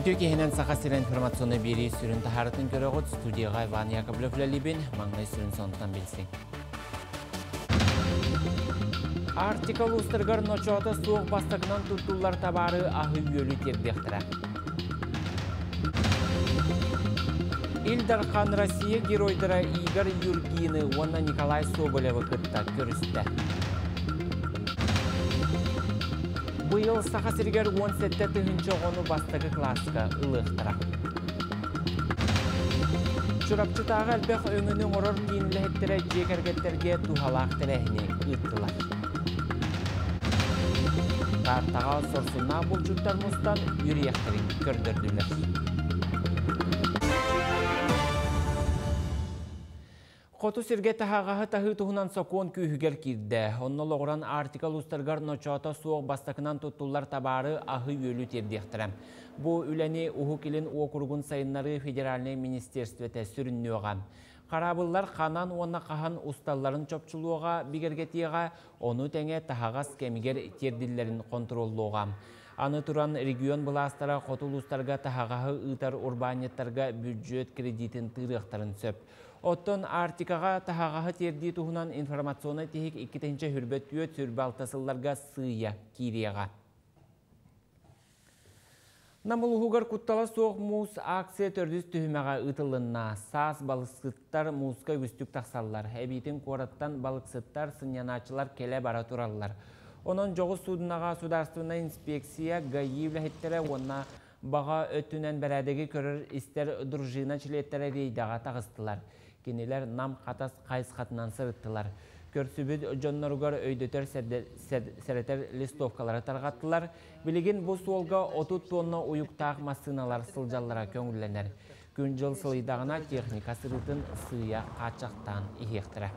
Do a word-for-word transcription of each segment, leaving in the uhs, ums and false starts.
Күтті кехінен сақасыры информационы бері сүрін тахарытын көріғыт студияға Иван Яковлев ләлібін маңнай сүрін сонтан білсің. Артикал ұстырғар ночоты суық бастығынан тұттулар табары ағы өлі тердектірі. Илдархан Россия геройдары Игорь Юргины, онна Николай Соболевы кытта көрісті. Бұйыл сақасыргер он сетте түхінші ғону бастығы классқа ұлықтыра. Чурапчытағы әлбек өңінің орыр кейінлі әттірі жекергеттерге тухалақ тірәхіне ұйттылар. Қартаға сорсына бұл жұттар мұстан үрияқтырын көрдірділер. Қоту сірге тағағағы тағы тұғынан соқуын күйігер кирді. Онны лоғыран артикал ұстарғар ночота суық бастықынан тұттулар табары ағы өлі тердектірі. Бұл үләне ұғы келін оқырғын сайынлары федеральный министерстветі сүрінні оған. Қарабылар қанан онна қахан ұсталарын чопчылуға бігергетеға, оны тәңе тағағас кәмігер терділерін контроллуға. Аны туран регион бұластара қотул ұстарға тағағағы ұйтар урбанеттарға бюджет кредитін тырықтарын сөп. Оттон артикаға тағағағы терді тұғынан информационы тегік иккетінші хүрбет өт сүрбі алтасылларға сыя киреға. Намылғығар құттала соқ мұз акция төрдіз түхімеға ұтылынна. Саас балықсыттар мұзға үстік тақсаллар. Әбейтін қораттан балықсыттар сыньяначылар келе бара тұраллар. Onun жоғы судынаға сударствына инспекция ғайивлі хеттері онна баға өттінен бәрәдегі көрір істер дұржина чилеттері рейдаға тағыстылар. Кенелер нам қатас қайыз қатынан сырыттылар. Көрсібіт жоннарығар өйдөтер сәретер листовкалары тарғаттылар. Білеген бұл суолға отыз тонна ұйықтақ масыналар сылжаллара көңілленер. Күн жыл сылайдағына техника сырытын сыя қачақтан ихектірі.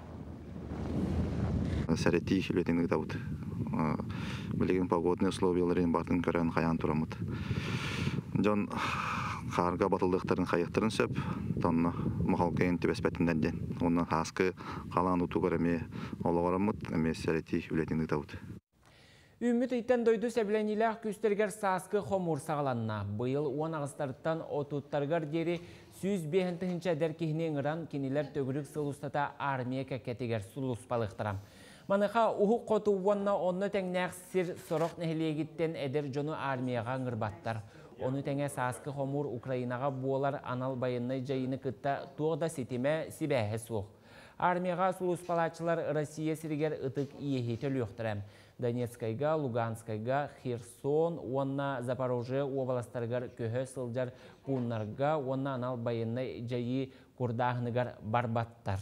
Сәреті шілетіңді дауыд. Білеген погодные условияларын бартын көрен қаян тұрамыд. Жон қарға батылдықтарын қайықтырын сөп, тонны мұхалқайын түбәспәтінден ден. Оны қасқы қалан ұтуғар әме олығарамыд, әме сәреті шілетіңді дауыд. Үміт иттен дойду сәбіленілер күстергер сасқы қомур сағаланна. Бұйыл он ағыстарыттан отуттарғар дері сүз бейхінтіхінші дәркехінен ғыран кенелер төгірік сылыстата армия кәкетегер сұлыс балықтырам. Маныға ұғы қоту онна онны тәңнәқ сір сұрық нәхілегіттен әдір жону армияға ғырбаттар. Оны тәңе сасқы қомур Украинаға болар анал байынны жайыны күтті тоғда сетеме сибәхі соқ. Армияға сұлыс палачылар Россия сіргер ұтық иехетел өқтірәм. Донецкайга, Луганскайга, Херсон, онна Запорожье областаргар көхі сылжар пуннарға, онна анал байынны жайы құрдағынығар барбаттар.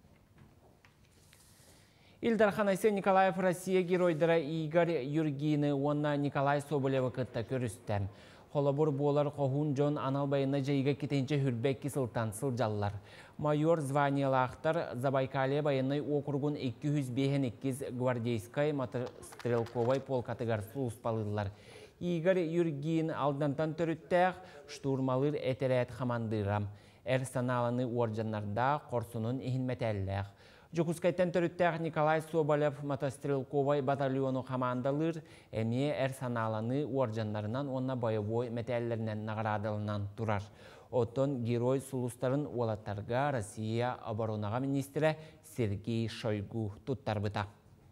Илдархан Айсе Николаев Россия геройдары Игорь Юргины, онна Николай Соболевы кытта көрістен. Холобур болар қоғын жон анал байына жайыға кетенче хүрбәккі сылтан сылжаллар. Майор званиялақтар Забайкалия байыны округун эки жүз беш гвардейскай мотострелковай полкатыгар сұлыспалылар. Игорь Юргин алдантан төріттәқ штурмалыр әтерәт хамандырам. Әр саналаны оржанларда қорсунун ихин мәтәлләқ. Жокускайтан төріттәқ Николай Соболев мотострелковай батальону командалыр, әме әр саналаны оржанларынан онна боевой мәтәлләрінен нағырадылынан тұрар. Оттон герой сұлыстарын олаттарға Россия оборонаға министрі Сергей Шойгу тұттар бұта.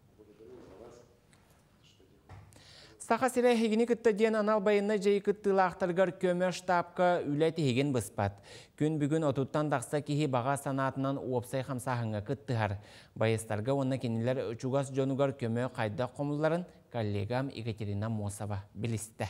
Сақа сірі хегіні күтті ден анал байынна жай күттілақтарғар көмі штабқа үләті хеген бұспат. Күн бүгін отуттан дақса кехи баға санатынан уопсай қамсағыңа күттіғар. Байыстарға онна кенелер үчуғас жонуғар көмі қайда қомыларын коллегам Екатерина Мосова білісті.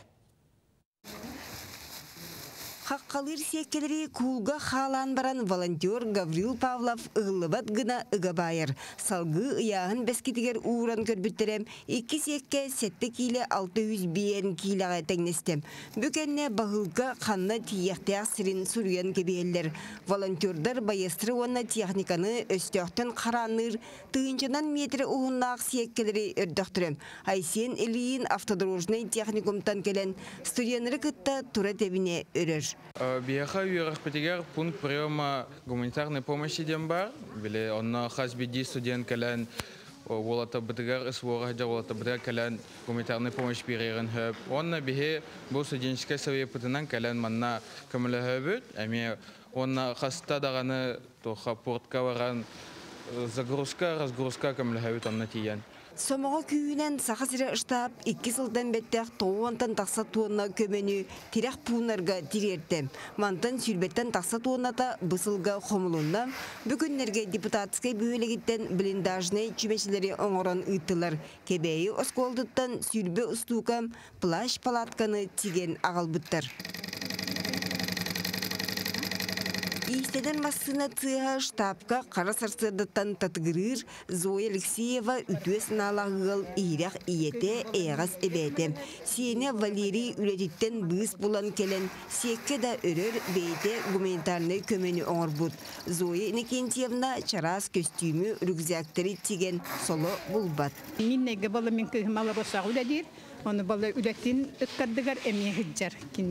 Хаққалыр секелері кулға халан баран волонтер Гаврил Павлов ұғылыбат ғына ұғабайыр. Салғы ұяғын бәскетігер ұғыран көрбіттерем, екі секке сетті кейлі алты жүз бейін кейліға тәңнестем. Бөкенне бағылға қанна тияқтияқ сірін сүрген кебейлер. Волонтердар байыстыры онна техниканы өстіқтен қараныр, түйінчынан метрі ұғыннақ секелері өрдіқтірем. Айсен Ильин автодорожный техникумтан келен студияныры күтті тұра тәбіне өрір. Биаха юрахпетигер пункт приема гуманитарной помощи дембар. Били онна хасбиди студент келен Волата бытыгар ысвора жа волата бытыгар калан гуманитарный помощь беререн хөп. Онна бихе бу студенческий советынан калан манна камылы хөбөт. Эми онна хаста даганы тоха портка баран загрузка, разгрузка камылы хөбөт онна тиян. Сомоға күйінен сақасыры ұштап, екі сылдан бәттәқ тоғуантан тақса туынна көмені тирек пуынарға тирерді. Мантан сүрбеттен тақса туынната бұсылға қомылуында бүгінлерге депутатскай бүйелегіттен блиндажны чүмешілері оңыран ұйттылар. Кебейі осколдыттан сүрбе ұстуқам плащ палатканы тиген ағалбыттар. Истеден массына тыға штабқа қара сарсырдыттан татығырыр Зоя Алексеева үтуесін алағығыл ирақ иете эғас әбәді. Сені Валерий үлетіттен бұғыс болан келен секке да өрір бейте гуманитарны көмені оңыр бұд. Зоя Никентьевна чарас көстүймі рюкзактері тиген солы бұлбат. Мен неге балы мен күйімалы босағы үләдер. Оны балы үлеттен үткардығар әме хыджар.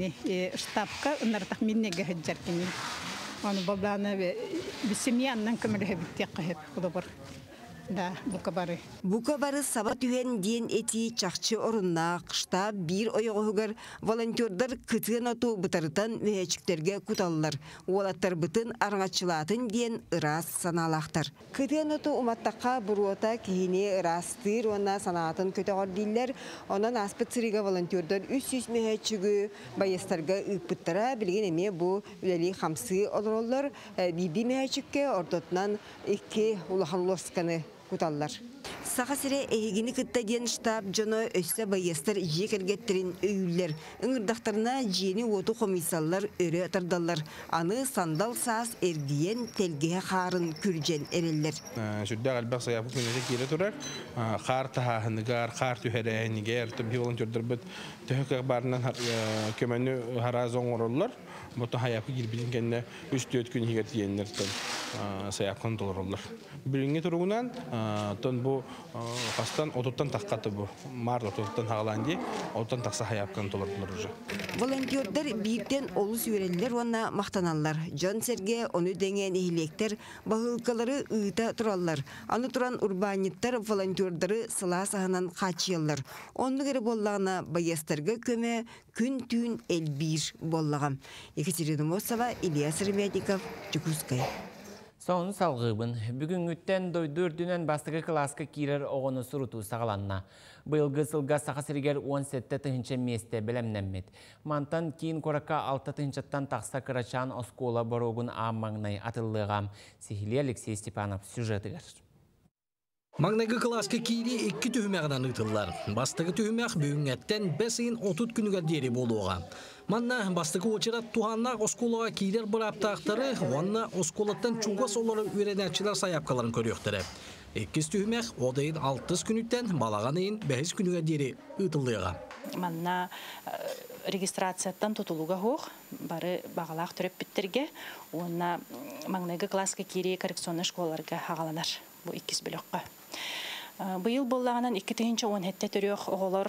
Штабқа ұнартақ мен неге хыджар кені. Onu babana ve bisimiyandan kömürü hep hep olur. Da bu kabarı. Bu kabarı sabah tühen diyen eti çakçı orunna kışta bir oyoğuğur volontörler kıtığın otu bıtarıtan müheçiklerge kutallar. Olatlar bıtın arğaçılatın diyen ıras sanalaqtar. Kıtığın otu umattaqqa buruota kihine ırastır ona sanatın kötüğür diller. Ondan aspet sırıga volontörler üç yüz müheçiği bayastarga ıpıttara bilgin eme bu üleli hamsı olurlar. Bibi müheçikke ortatından iki ulahalulaskanı kutallar. Сақасыре әйгіні күтті ден штаб жоны өсі байыстыр жек әргеттерін өйілер. Үңірдақтарына жені оту комиссалар өрі атырдалар. Аны сандал саас әргіен телгеге қарын күржен әрелер. Сүрді әлбәқ саяпы күнеті келі тұрар. Қар тағағынығар, қар түйәрәйінігер, түбі волонтердер бұд түхікі барынан көмәні харазон орылар. Бұты хаяпы келбілін кәнне үш-төрт күн егер тиенлерден саяпқын толырылар. Бүлінге тұрғынан тон bu hastan oturttan taqqatı bu. Mart oturttan hağlandı. Oturttan taqsa hayapkan tolardılar uca. Volontörler birden olus yöreliler ona maqtananlar. John Serge onu dengen ehlekler bahılkaları ııta turallar. Anı turan urbanitler volontörleri sıla sahanan qaçıyallar. Onu geri bollağına bayastarga köme gün tün elbir bollağam. Ekaterina Mosova, İlyas Remedikov, Çukuskaya. Son salgıbın, bugün ütten doydurdünen bastığı klaska kirer oğunu surutu sağlanna. Bıyılgı sılga sağasırger on sette tıhınca meste bilemnemmet. Mantan kiin koraka altı tıhınçattan taqsa kıraçan oskola barogun ağmağınay atılığam. Sihili Alexey Stepanov süjetiger. Magnagi klaska kiri iki tühümağından ıtıllar. Bastığı tühümağ bugün besin otuz günüge deri boluğa. Manna bastığı uçırat tuhanna oskolağa kirer bıraptaqtары, onna oskolattan çuğas oları üredençiler sayapkaların körüyoqtары. İkiz tühümağ odayın altız günütten balağan eyin beş günüge deri ıtıllığa. Manna registrasiyattan tutuluğa hoğ, bari bağalaq törep bittirge, onna magnagi klaska kiri korreksionna şkolalarga hağalanar bu ikiz blokka. Bu yıl bollağынан iki tühünce on hette törüyoq oğular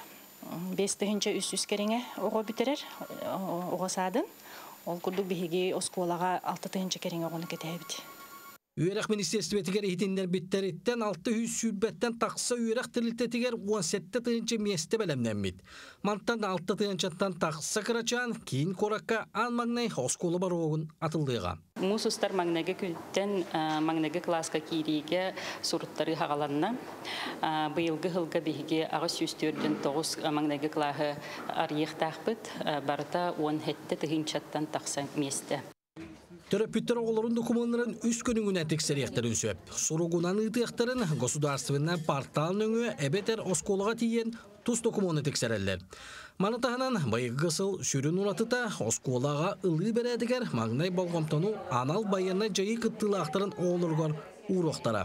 beş tühünce üst üst kerine oğu bitirir, oğu sadın. Ol kurduk bihigi oskolağa altı tühünce kerine oğunu ketebit. Üyerak ministersivetiger ehitinler bitteritten altı yüz sürbetten taqsa üyerak tiriltetiger on sette tığınca miyeste belemlenmit. Mantan altı tığınçattan taqsa kıraçan kiin korakka almagnay oskolu baroğun atıldığıga. Musustar magnagi külten magnagi klaska kiriga surutları hağalanna. Bıyılgı hılga bihigi ağız yüstürdün toğuz magnagi klahı arıyıq taqbıt. Barda on hette tığınçattan taqsa miyeste. Töröpüttör oğulların dokumanların üst gününe tekseriyeklerin söp. Sorugunan ıtıqtарын Gosudarstvenna portalın öngü ebeter oskolağa tiyen tuz dokumanı teksererler. Manıtağınan bayıgısıl sürün uratıta oskolağa ılı berediger magnay bolgomtonu anal bayana jayı kıttılaqtарын oğulurgar uğruqtara.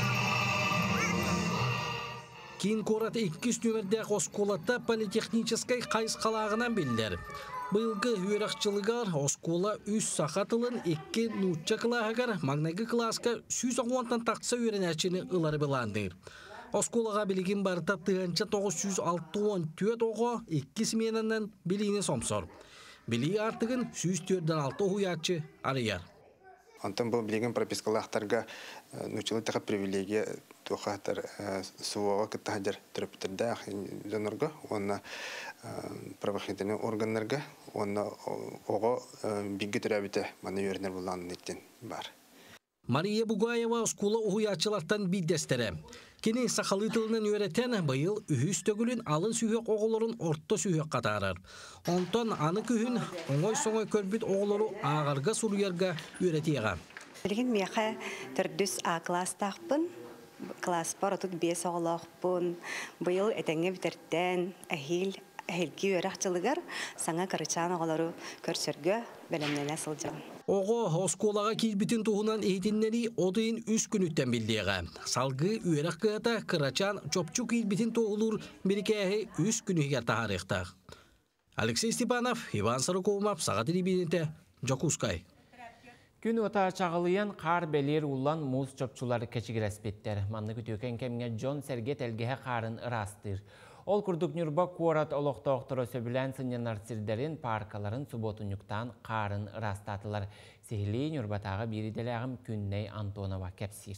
Kiin korat ikis nümerdek oskolatta politexnicheskay qayız qalağınan bildiler. Bıyılgı üyerakçılıgar oskola üç saxatılın iki nutça kılağıgar magnagi klaska süz oğuantan taqsa üyerenəçini ıları bilandır. Oskolağa biligin barıta tığınca dokuz yüz altı dört oğu iki simenenden biliğini somsor. Biliği artıgın yüz dörtten altı huyatçı arayar. Антон был билеген пропискалахтарга нучылы тахат привилегия тухатар суога кытахар төрөптөрдө жанарга онна правоохранительный органнарга онна ого бигге төрөбүтө мана юрнер булган неттен бар. Мария Бугаева скула уячылаттан биддестере. Кини сахалы тылынан үйрәтен быйыл үхүс төгүлүн алын сүйек оголорун орто сүйек катарар. Онтон аны күһүн оңой-соңой көрбүт оголору ағарга суруярга үйрәтиега. Билген меха төрдүс А класстахпын. Класс бар отут бес оголохпун. Быйыл этеңге битерттен ахил ахилки үйрәкчылыгар саңа карычан оголору көрсөргө белемнене сылжам. Ого осколага килбитин туһунан эйтиннери одыйын үс күнүттен билдиэга. Салгы үйрәк кыата кырачан чопчу килбитин тоғулур бирикәһи үс күнүгер тахарыктах. Алексей Степанов, Иван Сарыков, Саға телевидениете, Жокускай. Күн ота чағылыян қар белер улан муз чопчулары кечигіреспеттер. Манны күтөкен кемге Джон Сергет әлгеһе қарын ырастыр. Ол күрдік нүрба қуарат олықтауқтыры сөбілән сынен артсирдерін паркаларын субботунюктан қарын ырастатылар. Сехілей нүрбатағы бериделәғім күнней Антонова кәпсир.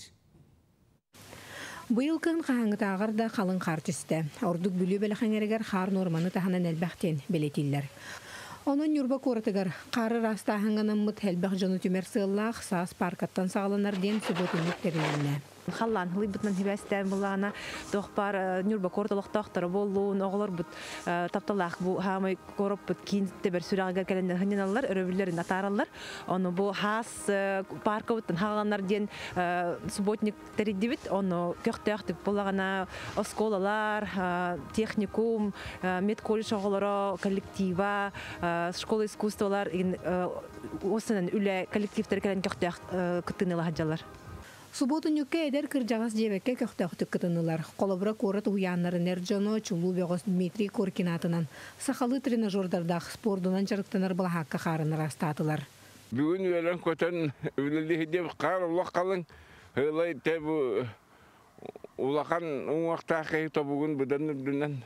Быйыл кын қағыңытағыр да қалың қар түсті. Ордық бүлі бәлі қаңерігер қар норманы тағынан әлбәқтен белетілдер. Onun нүрба қуаратығыр қары растағыңынан мұт әлбәқ жоны түмер сығыллақ саас паркаттан сағаланар ден субботунюктерініне. Халлан хылы бутнан хибәстән булана тохпар нүрба корталыктактары болуун оглор бут тапталак бу хамы короп бут кин тебер сүрәгә кәләндә хәнәләр өрөбүләрен атаралар аны бу хас парка бутан хаганнар ден субботник теридибит аны көктәк дип булагана осколалар техникум медколледж оглоро коллектива школа искусстволар осынын үле коллективтер кәлән көктәк кытынылар хаҗалар. Субботун юкке эдер кыржагас жебекке көктөктүк кытынылар. Колобура корот уяннары Нерджоно Чулубегос Дмитрий Коркинатынан сахалы тренажердардах спордунан жарыктанар балахакка харыныр астатылар. Бүгүн өрөн көтөн үлелди деп кар улак калың. Хылай тебу улахан уңакта кайта бүгүн будан дүнен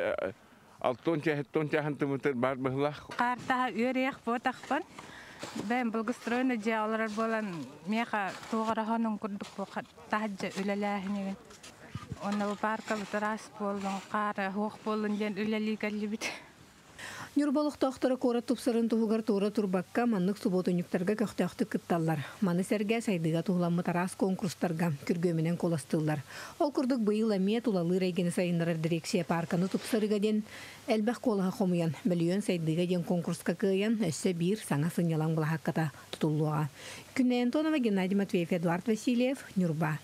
алтон чехтон чехантымытыр бар быхлах. Карта өрек ботакпын. Ben bulgustroyna jağlar bolan meha toğarahanın kurduk bu tahca ülelahini. Ona bu parka bu teras bolun qara hoq bolun den üleli galibit. Нүрбалық тоқтыры қора тұпсырын тұғығыр тура турбакка маннық субботунюктарға көқтөқты кытталлар. Маны сәрге сайдыға тұғыламы тарас конкурстарға күргөменен қоластылар. Ол күрдік бұйыл әме тұлалы рейгені сайынларар дирекция парканы тұпсырыға ден әлбәқ қолыға қомыян. Миллион сайдыға ден конкурсқа күйян өссі бір саңа сынялан бұл хаққата тұтылуға. Күнне Антонова, Геннадий Матвеев, Эдуард Васильев, Нүрба.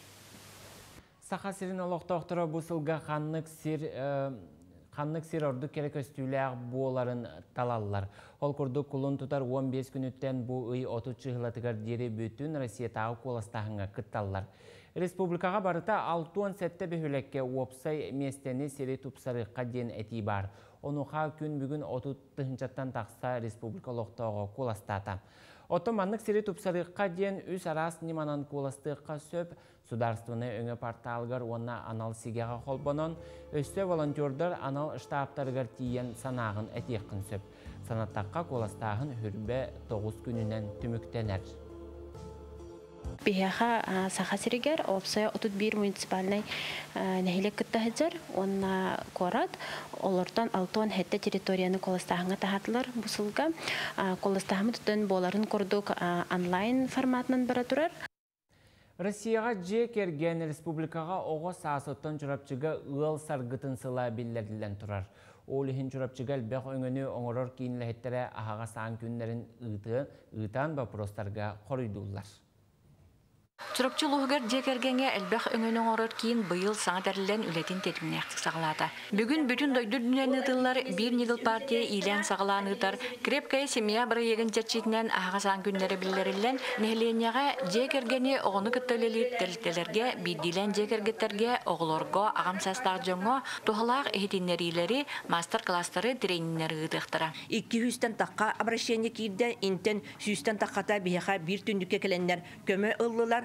Сақа сирин олық тоқтыры бұсылға қаннық сир... Қаннық сир ордық керек өстүләғ буоларын талалылар. Ол күрдік күлін тұтар он бес күніттен бұ ұй отыз чығылатығар дері бүтін Россиятағы қоластағыңа күтталылар. Республикаға барыта алтын сәтті бөхілекке опсай местені сері тұпсарыққа ден әти бар. Онуға күн бүгін отыз тұхынчаттан тақса республика лоқтауға қоластата. Отоманлык сири тупсарыкка ден үс арас ниманан куластыкка сөп, сударствыны өңө порталгар онна анал сигега холбонон, өстө волонтердар анал штабтаргар тиен санагын этиеккин сөп. Санаттакка куластагын хүрбе тогуз күнүнөн түмүктенер. Бияха сахасиригер опсая отут бир муниципальный нехилек кыттахыжар, онна корат, олортан алтон хетте территорияны коластахыңа тахатылар бусылга. Коластахымы түтін боларын кордук онлайн форматынан бара турар. Россияға же керген республикаға оғы саасыттан жұрапчыға ұл саргытын сыла білдерділен тұрар. Олихин жұрапчыға әлбәқ өңіні оңырор кейінләхеттері ағаға саан күнлерін ұйтан бапростарға қорыйдулар. Чурапчылуғығыр жекергенге әлбәқ өңінің орыр кейін бұйыл саңа дәрілен үлетін тетімінәқтік сағылады. Бүгін бүтін дойды дүнен ұтылар бір негіл партия илен сағылан ұтар. Крепкай семья бір егін жәрчетінен аға саң күнлері білдерілен нәхленеға жекергене оғыны күттілелер тәлітелерге, биддилен жекергеттерге, оғылорға, ағам састар жоңға, тұғылақ ehtinlerileri мастер-кластары тренинері ұтықтыра. iki yüzden таққа обращение кейді, интен yüzden таққата бияға бір түндікке келендер көмі ұллылар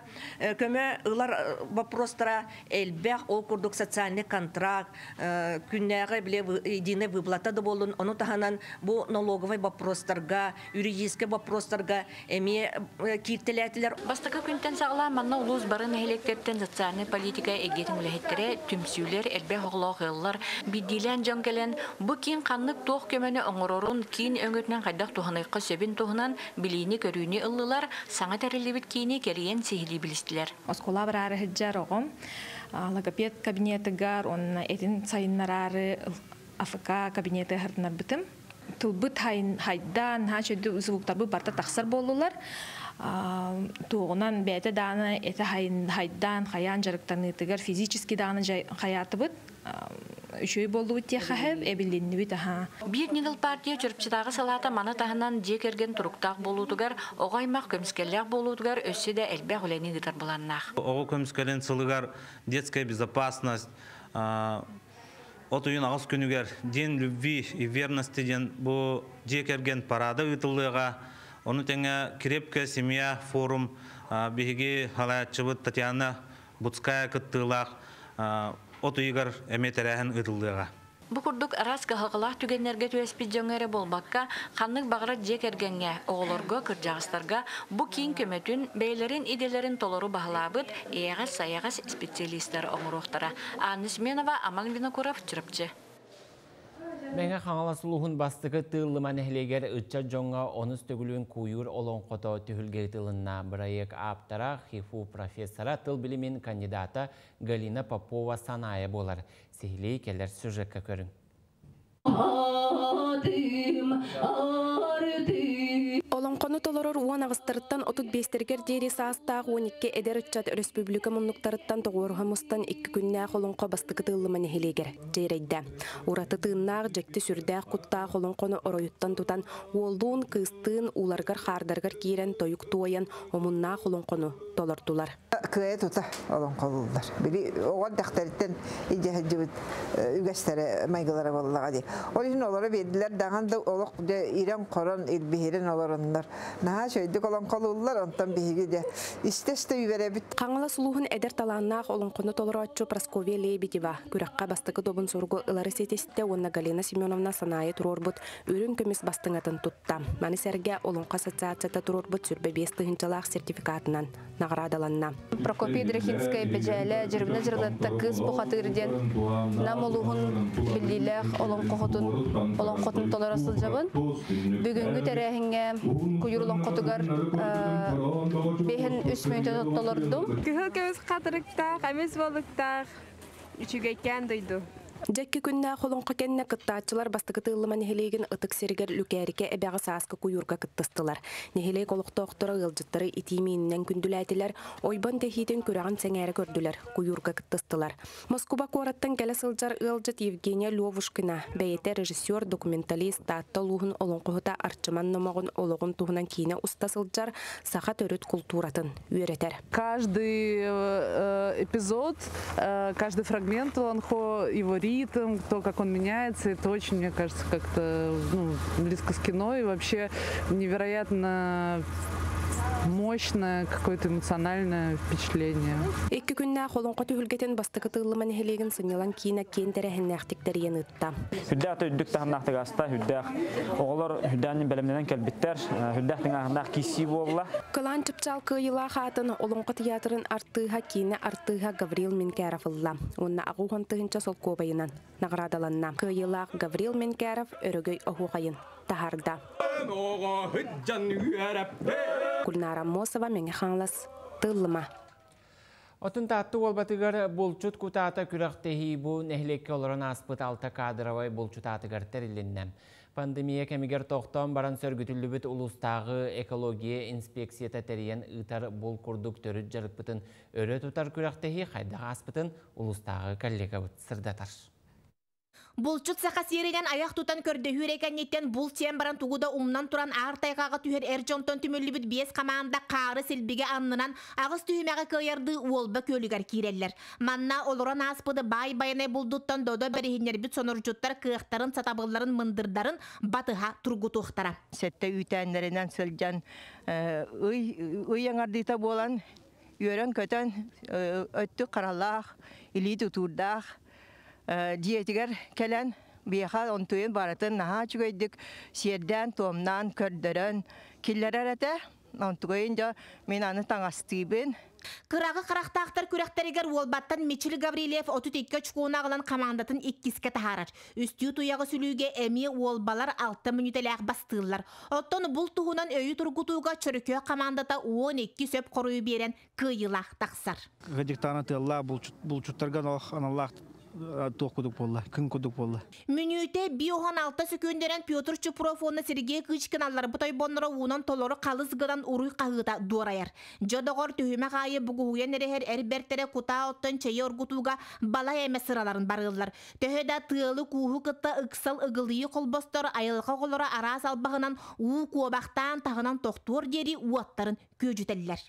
көмө ылар вопростара элбэх ол курдук социальный контракт күннәгы биле единый выплата да болун, ону таханан бу налоговый вопростарга, юридический вопростарга эми киртеләтиләр. Бастакы күнтен сагла манна улус барын электерден социальный политика эгетин үлехеттере түмсүлер элбэх оглогылар бидилен жонкелен бу кин каннык тох көмөнө оңорорун кин өңөтнөн кайдак туханыкка сөбүн тухунан билини көрүүнү ыллылар саңа терилибит кини кериен сихили билистилер. Оскола барары хеджар огом логопед кабинетыгар он этин сайыннарары АФК кабинеты хартнар битим. Тулбыт хайдан хачыды звуктарбы барта таксар болулар. Туғынан бәті даны эти хайдан хаян жарыктаныдыгар физически даны хаятı бит. Үшөй болду те хахып эбилинни бит аха. Бир нигыл партия чөрпчидагы салата мана тахынан жекерген туруктак болутугар, огаймак көмскеллер болутугар өссө да элбе гөлени гитар буланнак. Ого көмскелен сылыгар детская безопасность, отуюн агыс күнүгер ден любви и верности ден бу жекерген парада ытылыга, оны теңе крепкая семья форум биги халаячыбыт Татьяна Буцкая кыттылак отуйгар эметерәһен ытылдыга. Бу курдук араска хакылах түгеннерге төеспит жөңөрө болбакка, ханнык багыра жекергенге, оголорго, кыржагыстарга бу кийин көмөтүн бейлерин иделерин толору баһалабыт, эягас саягас специалисттер оңуруктара. Анна Сменова, Амал Винокуров, Чырыпчы. Меңе қаңаласылуғын бастығы тылыман әхлегер үтча жоңға оныз төгілуін күйір олон қото түхілге тылынна бірайек аптара хифу профессора тыл білімен кандидата Галина Попова санайы болар. Сехілей келер сюжетка көрін. Олонқону толорор уан ағыстарыттан отут бестергер дейрі саастағы он екі эдер үтчат республика мұннықтарыттан тоғырғымыстан екі күннәқ олонқо бастықы тылыман әхелегер дейрейді. Ураты тыыннақ жекті сүрдәқ құттақ олонқону оройыттан тұтан олдуын кыстын уларгар хардаргар кейрен тойық туайын омыннақ олонқону толортулар. Күйе тұта олонқолулар. Били оған дақтарыттан идеяджыбыт үгәстері майғылары болуға дей. Ол үшін олары беділер дағанды олық ирен қорын илбихерін оларындар. Наға шөйдік олонқолулар, онтан бейгі де істесті үйбере біт. Қаңыла сұлуғын әдер таланнақ олонқону толоротчу Прасковия Лебедева. Күраққа бастықы добын сұрғы ылары сетесті онна Галина Семеновна санайы тұрорбыт үрін көмес бастыңатын тұтта. Маны сәрге олонқа ассоциацията тұрорбыт сүрбе бестігіншалақ сертификатынан нағырадаланна. Прокопия Драхинская бежәлі жүрбіні жырдатта кыз бұқатырден нам олуғын білдейләқ олонқоғытын олонқотын толарасыл жабын. Бүгінгі тәрәхінге көйір олонқотығар бейін үш мүйінті толардым. Күхіл көміз қатырықтақ, әмес болықтақ, үшігейкен дойду. Жакки күннә холонқа кенне кыттаачылар бастыгы тылыман нехелеген ытык сергер люкәрике эбәгы сааска куюрга кыттыстылар. Нехелек олуктоктора ылжыттары итиминнән күндүләтиләр, ойбан техитен күрәгән сәңәре көрдүләр, куюрга кыттыстылар. Москва кораттан келе сылжар ылжыт Евгения Льовушкина, бәйте режиссер, документалист, татталуһун олонкота арчыман номогын ологын туһунан кине уста сылжар саха төрөт культуратын үйрәтер. Каждый эпизод, каждый фрагмент олонхо его ритм, то, как он меняется, это очень, мне кажется, как-то ну, близко с кино и вообще невероятно мощное какое-то эмоциональное впечатление. Эки күннә холонқа түһүлгетен бастыгы тылыман хелеген сынялан кийина кентере хеннәхтиктер янытта. Хүддәк төддүк тахнахтыга аста хүддәк оголор хүддәнин белемнән кәлбиттер хүддәктин ахнах киси болла. Кылан чыпчал кыйла хатын олонқа театрын артыга кийина артыга Гаврил Менкәровлла. Онна агухан тыгынча сол кобайынан наградаланна. Кыйла Гаврил Менкәров өрөгөй огугайын тахарда. Гүлнара Мосова меңе хаңлас тылыма. Отын татты олбатыгар болчут кутата күрәқтехи бу нәхлекке олырын аспыт алта кадровай болчут атыгар тәріліннәм. Пандемия кәмігер тоқтан баран сөргүтілі улустағы экология инспекция тәтериен ұтар бол күрдік төрі жарық бұтын өрі тұтар күрәқтехи қайдағы аспытын улустағы коллега бұт сырдатар. Булчут сақасиринен аяқ тұтан көрді хүрекәнеттен бұл тен баран туғуда умнан тұран ағыр тайғаға түйер әржонтон түмілі бүт бес қамағында қағыры сілбіге аннынан ағыз түйімәғі көйерді олба көлігер кейрелер. Манна олыран аспыды бай-байынай бұлдуттан додо бәрігінер бүт соныржуттар күйіқтарын, сатабыларын, мындырдарын батыға тұрғы тұқтара. Сәтті үйтәнлерінен сілген ұй аңардыйта болан Yören köten öttü karallah, ili tuturdah, diyetiger kelen biha ontuyun baratın naha çıkıydık. Siyerden, tomnan, körderen, killere rete, ontuyunca minanı tanastibin. Kırağı kıraqtaqtar kürekteriger olbattan Michil Gavrilev otuz iki çuğuna alan komandatın ikkiske taharar. Üstü tuyağı sülüge emi olbalar altı minütelek bastırlar. Otton bul tuğunan öyü turgutuğu çörükö komandata on iki söp koruyu beren kıyılaq taqsar. Gıcıktana tığla bulçutlargan oğ analaq toquduk bolla, kın kuduk bolla. Minüte bir on altı sekünderen Piotr Chuprov onu Sergey Kıçkınallar butay bonlara unan tolları qalızgıdan uruy qağıda doğrayar. Jodogor tühüme qayı buguhuyen ereher erbertere kuta ottan çayı orgutuga bala eme sıraların barıllar. Töheda tığlı kuhu kıtta ıksal ıgılıyı kolbostor ayılqa kolora aras albağınan uğu kuobaqtan tağınan toqtuor deri uatların köcüteller.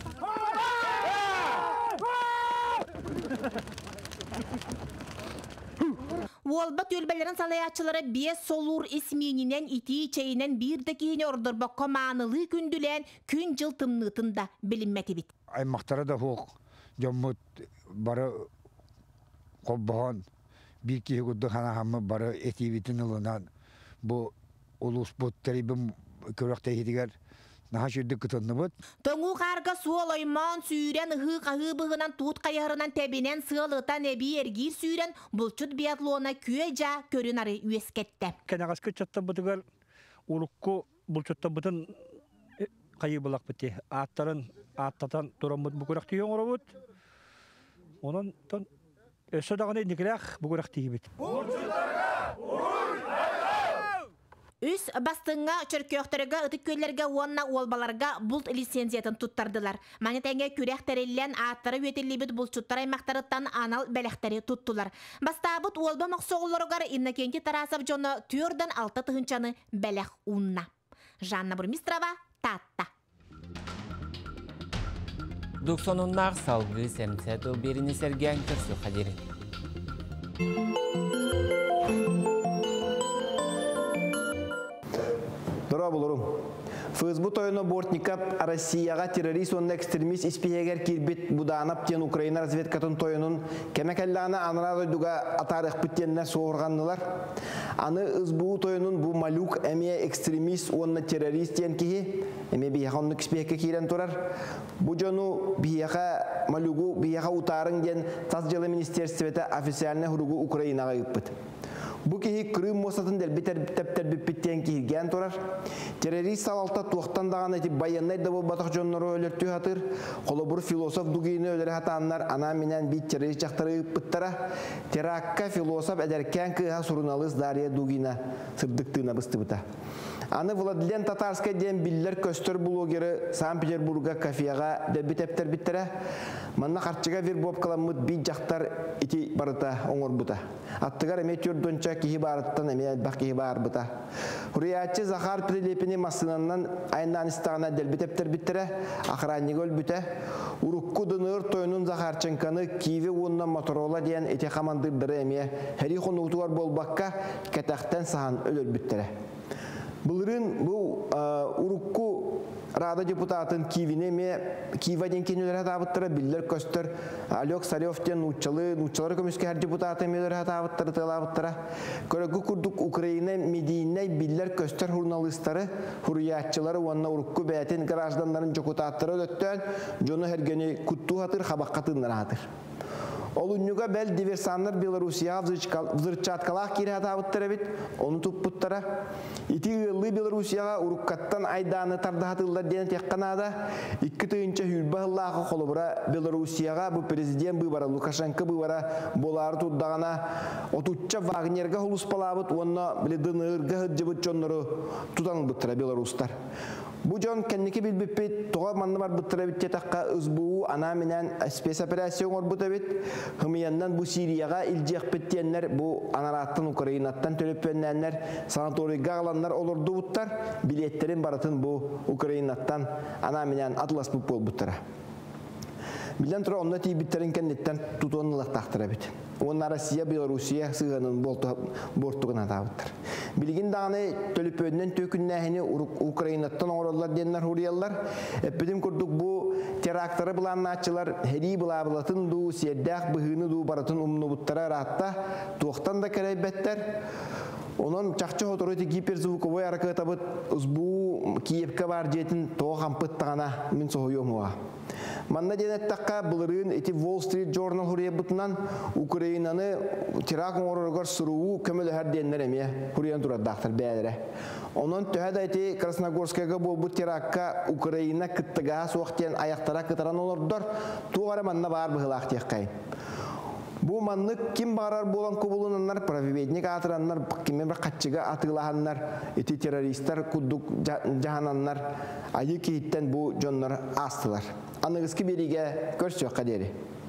Wolbat yölbelerin salayatçılara biye solur ismininden iti çeyinen bir dakini ordur bakka manılı kündülen kün cıltımnıtında bilinmeti bit. Aymaktara da hoq, jommut bara qobbahan bir kihi guddu hana hamı bara etivitin ılınan bu ulus buttaribim körekte hediger naha şürdük kıtınlı bud. Toңu qarga suol oyman sүйрен ıhı qahı bığınan tut qayarından tebinen sığılıtan ebi ergir sүйрен bulçut biatlona küeja körün arı üeskette. Kenağız köçatta budugar ulukku bulçutta budun qayı bulaq biti. Atların attatan duramut bukurak tiyon orabut. Onun ton ösö dağını indikirak bukurak tiyi bit. Bulçutlarga uğur! Üs bastınga çörköktörüge ıtık köylerge onna olbalarga bult lisenziyatın tuttardılar. Manetenge kürekterilen atları üyetilibit bulçuttar aymaktarıttan anal belekleri tuttular. Bastabıt olba maqsoğullarıgar innakenti tarasab jonu türden alta tıhınçanı belek unna. Жанна Бурмистрова, Татта. doksanlar salgı semset o birini sergen kırsı kaderi. Дора болорум. Facebook oyunu Бортников Россияга террорист он экстремист испиегер кирбит буданап тен Украина разведкатын тоюнун кемекеллана анрадо дуга атарык биттенне соорганнылар. Аны ызбуу тоюнун бу малюк эме экстремист он террорист тен кихи эме бияхонны испиегке кирен турар. Бу жону бияха малюгу бияха утарын ден тас жылы министерствете официальный хуругу Украинага ыппыт. Bu ki Kırım Mosat'ın delbiter tepter bippitten ki gen torar. Terörist salalta tuğtan dağın eti bayanlar da bu batak jonları ölertü hatır. Kolobur filosof dugini öleri hatanlar ana minen bir terörist çaktarı pıttara. Terakka filosof ederken kıha sorunalız Darya dugina sırdıktığına bıstı bıta. Anı Vladlen Tatarska diyen biller köstör blogeri Sankt Peterburg'a kafiyega delbi tepter bittere. Manna karçıga bir bob kalamut bir jaktar iti barıta oңор buta. Attıgar emetör donça kihi barıttan emeyet bak kihi bar buta. Hurriyatçı Zahar Prilepini masınandan Aynanistan'a delbi tepter bittere. Akhrani göl büte. Urukku dınır toyunun Zaharçenkanı Kivi ondan Motorola diyen eti kamandırdırı emeye. Heri konu utuvar bol bakka ketakten sahan ölür bittere. Bunların bu urukku Rada депутатын Киевине ме Киеваден кенелер хатабыттыра биллер көстөр Алёк Сарёвтен учалы учалар көмүскө һәр депутаты мелер хатабыттыра тылабыттыра көрөгү курдук Украина медийне биллер көстөр журналисттары хуриятчылары онна урукку бәтен гражданларын жокутаттыры өттөн жону хергени кутту хатыр хабаккатын хатыр. Олунюга бел диверсаннар Белоруссия взрывчаткалах кире хатабыттыра бит onu туппуттара ити ылы Белоруссияга уруккаттан айданы тардахатылдар ден текканада икки тыйынча хүрбахыллаахы холобура Белоруссияга бу президент быбара Лукашенко быбара болары туддагана отучча Вагнерга холуспалабыт онна биледынырга хыджыбыт жоннору тутанылбыттыра белорустар. Bu jon kendiki bilbipit toğa manlı var bıttıra bitti takka ızbuğu ana minen spes operasyon orbuta bit hımiyandan bu Siriyaga iljek bittiyenler bu anarattan Ukraynattan tölepenler sanatoriga alanlar olurdu buttar biletlerin baratın bu Ukraynattan ana minen atlas bupol buttıra. Билен тура онна тийбиттерин кеннеттен тутуоннылык тактыра бит. Онна Россия, Белоруссия сыгынын бортугун атабыттыр. Билигин даны төлөпөдүнөн төкүннәһини Украинаттан ороллар деннер хурияллар. Эпидим курдук бу теракторы буланначылар хери булабылатын ду седдах быгыны ду баратын умнубуттара ратта туохтан да керебеттер. Onun çakçı otorite giperзвуковой аракетабыт узбу Киевка бар жетин тоғам пыттағана мен соғыйым оға. Манна денеттаққа бұлырын эти Wall Street Journal хұрия Украинаны теракын орырғар сұруы көмілі әр денлер әме хұриян тұрадақтыр бәлірі. Onun tühədə eti Krasnogorskaya bu bu terакка Украина кыттыға соқтен аяқтара кытаран олырдар. Туғары манна бар бұғылақ текқайын. Бу маннык ким барар болан кубулунаннар, правоведник атыраннар, киммен бір қатчыға атылағаннар, эти террористар куддук жахананнар, айы кейттен бу жоннар астылар. Анығызки береге көрсі өққа дері.